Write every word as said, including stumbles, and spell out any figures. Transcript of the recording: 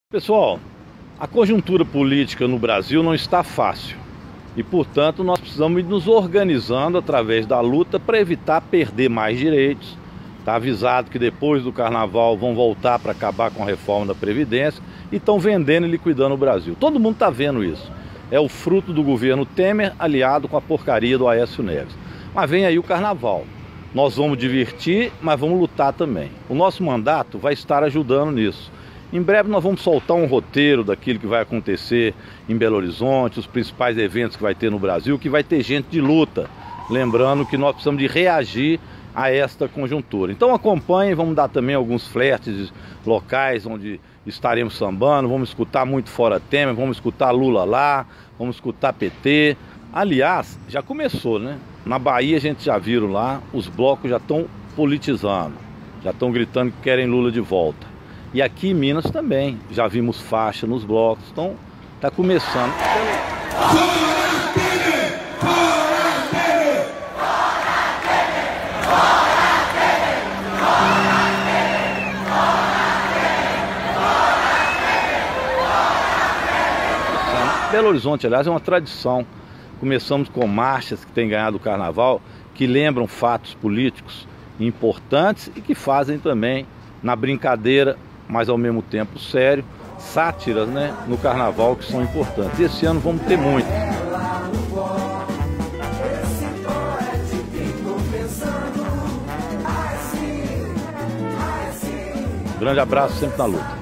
Pessoal, a conjuntura política no Brasil não está fácil e, portanto, nós precisamos ir nos organizando através da luta para evitar perder mais direitos. Está avisado que depois do carnaval vão voltar para acabar com a reforma da Previdência e estão vendendo e liquidando o Brasil. Todo mundo está vendo isso. É o fruto do governo Temer aliado com a porcaria do Aécio Neves. Mas vem aí o carnaval. Nós vamos divertir, mas vamos lutar também. O nosso mandato vai estar ajudando nisso. Em breve nós vamos soltar um roteiro daquilo que vai acontecer em Belo Horizonte, os principais eventos que vai ter no Brasil, que vai ter gente de luta. Lembrando que nós precisamos de reagir a esta conjuntura. Então acompanhem, vamos dar também alguns flertes locais onde estaremos sambando, vamos escutar muito Fora Temer, vamos escutar Lula lá, vamos escutar P T. Aliás, já começou, né? Na Bahia a gente já viram lá, os blocos já estão politizando, já estão gritando que querem Lula de volta. E aqui em Minas também, já vimos faixa nos blocos, então está começando. Belo Horizonte, aliás, é uma tradição. Começamos com marchas que têm ganhado o carnaval, que lembram fatos políticos importantes e que fazem também, na brincadeira, mas ao mesmo tempo sério, sátiras, né, no carnaval que são importantes. Esse ano vamos ter muito. Grande abraço, sempre na luta.